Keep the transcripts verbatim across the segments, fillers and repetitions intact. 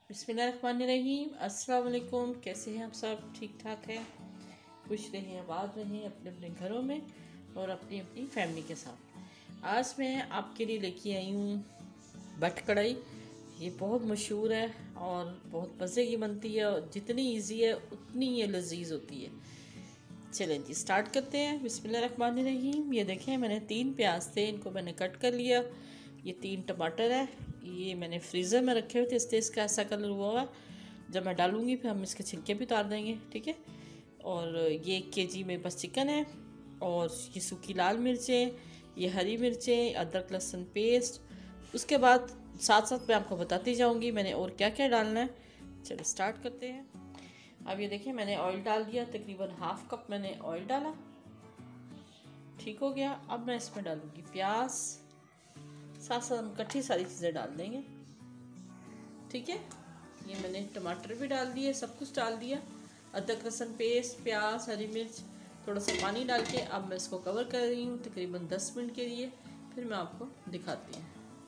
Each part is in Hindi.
बिस्मिल्लाहिर्रहमानिर्रहीम। अस्सलाम वालेकुम। कैसे हैं आप सब? ठीक ठाक है? खुश रहें, आबाद रहें अपने अपने घरों में और अपनी अपनी फैमिली के साथ। आज मैं आपके लिए लेके आई हूँ बट कढ़ाई। ये बहुत मशहूर है और बहुत मज़े की बनती है और जितनी इजी है उतनी ये लजीज होती है। चलें जी, स्टार्ट करते हैं। बिस्मिल्लाहिर्रहमानिर्रहीम। ये देखें, मैंने तीन प्याज थे, इनको मैंने कट कर लिया। ये तीन टमाटर है, ये मैंने फ्रीज़र में रखे हुए थे इसलिए इसका ऐसा कलर हुआ हुआ। जब मैं डालूंगी फिर हम इसके छिलके भी उतार देंगे, ठीक है। और ये एक के जी मेरे पास चिकन है और ये सूखी लाल मिर्चें, ये हरी मिर्चें, अदरक लहसुन पेस्ट। उसके बाद साथ साथ मैं आपको बताती जाऊंगी मैंने और क्या क्या डालना है। चलो स्टार्ट करते हैं। अब ये देखिए, मैंने ऑयल डाल दिया, तकरीबन हाफ कप मैंने ऑयल डाला, ठीक हो गया। अब मैं इसमें डालूंगी प्याज, साथ साथ हम कच्ची सारी चीज़ें डाल देंगे, ठीक है। ये मैंने टमाटर भी डाल दिए, सब कुछ डाल दिया, अदरक लहसुन पेस्ट, प्याज, हरी मिर्च, थोड़ा सा पानी डाल के अब मैं इसको कवर कर रही हूँ तकरीबन दस मिनट के लिए। फिर मैं आपको दिखाती हूँ।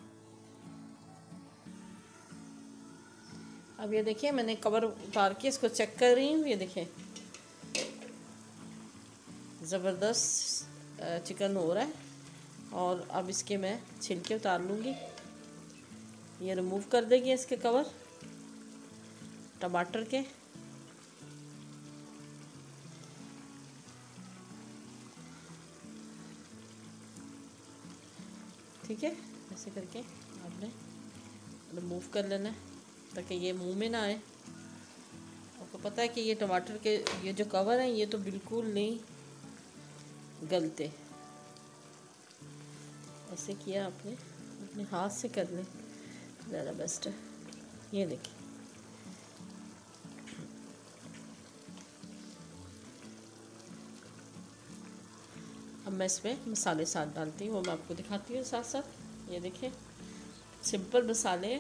अब ये देखिए, मैंने कवर उतार के इसको चेक कर रही हूँ। ये देखिए, ज़बरदस्त चिकन हो रहा है और अब इसके मैं छिलके उतार लूँगी। ये रिमूव कर देंगे इसके कवर टमाटर के। ठीक है, ऐसे करके आपने रिमूव कर लेना है ताकि ये मुंह में ना आए। आपको पता है कि ये टमाटर के ये जो कवर हैं ये तो बिल्कुल नहीं गलते। ऐसे किया आपने, अपने हाथ से कर लें, ज़्यादा बेस्ट है। ये देखिए, अब मैं इसमें मसाले साथ डालती हूँ, वो मैं आपको दिखाती हूँ साथ साथ। ये देखिए, सिंपल मसाले,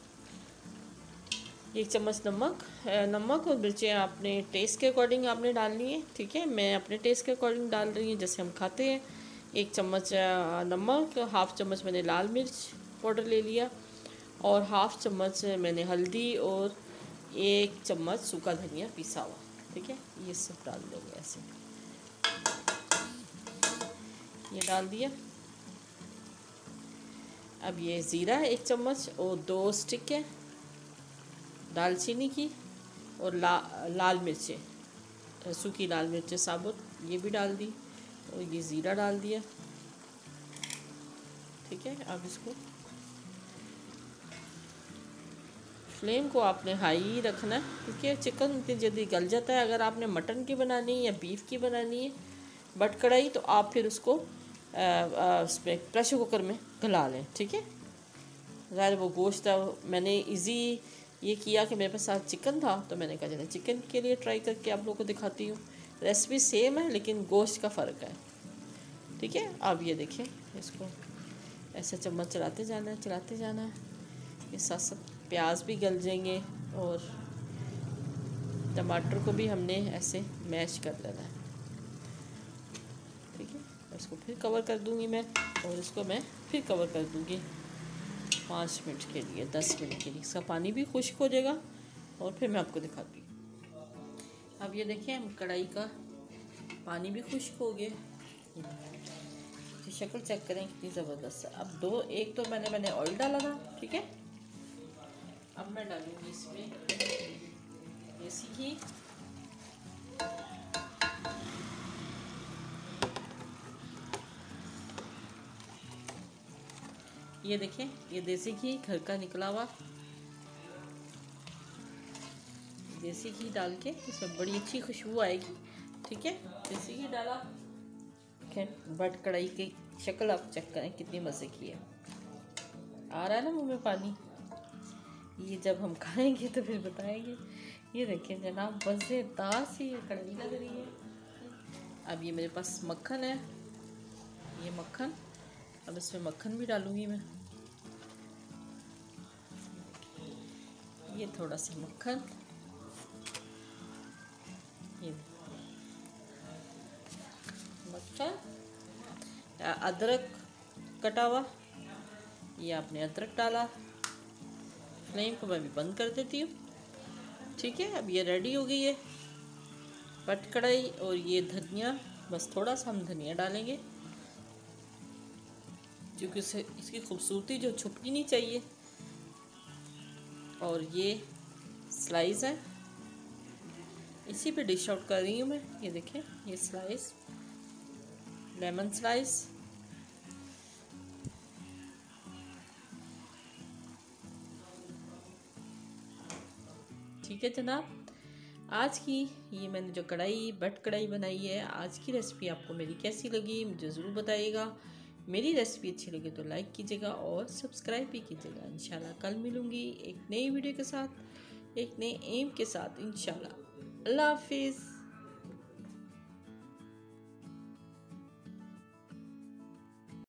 एक चम्मच नमक नमक और मिर्चें आपने टेस्ट के अकॉर्डिंग आपने डालनी है, ठीक है। मैं अपने टेस्ट के अकॉर्डिंग डाल रही हूँ जैसे हम खाते हैं। एक चम्मच नमक, हाफ़ चम्मच मैंने लाल मिर्च पाउडर ले लिया और हाफ़ चम्मच मैंने हल्दी और एक चम्मच सूखा धनिया पिसा हुआ, ठीक है। ये सब डाल देंगे ऐसे, ये डाल दिया। अब ये ज़ीरा एक चम्मच और दो स्टिक है दालचीनी की और ला लाल मिर्चें, सूखी लाल मिर्चें साबुत, ये भी डाल दी और ये ज़ीरा डाल दिया, ठीक है। अब इसको फ्लेम को आपने हाई रखना है क्योंकि चिकन इतनी जल्दी गल जाता है। अगर आपने मटन की बनानी है या बीफ की बनानी है बट कढ़ाई, तो आप फिर उसको उसमें प्रेशर कुकर में गला लें, ठीक है। ज़ाहिर वो गोश्त मैंने इजी ये किया कि मेरे पास साथ चिकन था तो मैंने कहा चलो चिकन के लिए ट्राई करके आप लोगों को दिखाती हूँ। रेसिपी सेम है लेकिन गोश्त का फ़र्क है, ठीक है। अब ये देखें, इसको ऐसे चम्मच चलाते जाना है चलाते जाना है, ये साथ साथ प्याज भी गल जाएंगे और टमाटर को भी हमने ऐसे मैश कर लेना है, ठीक है। इसको फिर कवर कर दूँगी मैं और इसको मैं फिर कवर कर दूँगी पाँच मिनट के लिए, दस मिनट के लिए। इसका पानी भी खुश्क हो जाएगा और फिर मैं आपको दिखाती हूँ। अब ये देखिए, हम कढ़ाई का पानी भी खुश्क हो गया, शक्ल चेक करें कितनी ज़बरदस्त है। अब दो एक तो मैंने मैंने ऑयल डाला था, ठीक है। अब मैं डालूँगी इसमें देसी घी, ये देखें, ये देसी घी घर का निकला हुआ देसी घी डाल के इसमें बड़ी अच्छी खुशबू आएगी, ठीक है। देसी घी डाला, बट कढ़ाई की शक्ल आप चेक करें कितनी मज़े की है। आ रहा है ना मुंह में पानी, ये जब हम खाएंगे तो फिर बताएंगे। ये देखें जनाब, मज़ेदार सी ये कढ़ाई लग रही है। अब ये मेरे पास मक्खन है, ये मक्खन, अब इसमें मक्खन भी डालूंगी मैं। ये थोड़ा सा मक्खन, ये मक्खन, अदरक कटा हुआ, ये आपने अदरक डाला, फ्लेम को मैं भी बंद कर देती हूँ। ठीक है, अब ये रेडी हो गई है बट कढ़ाई। और ये धनिया, बस थोड़ा सा हम धनिया डालेंगे क्योंकि उसे इसकी खूबसूरती जो छुपनी नहीं चाहिए। और ये स्लाइस है, इसी पे डिश आउट कर रही हूँ मैं। ये देखें, ये स्लाइस, लेमन स्लाइस। ठीक है जनाब, आज की ये मैंने जो कढ़ाई बट कढ़ाई बनाई है, आज की रेसिपी आपको मेरी कैसी लगी मुझे ज़रूर बताइएगा। मेरी रेसिपी अच्छी लगे तो लाइक कीजिएगा और सब्सक्राइब भी कीजिएगा। इंशाल्लाह कल मिलूँगी एक नई वीडियो के साथ, एक नए एम के साथ इंशाल्लाह। अल्लाह हाफिज़।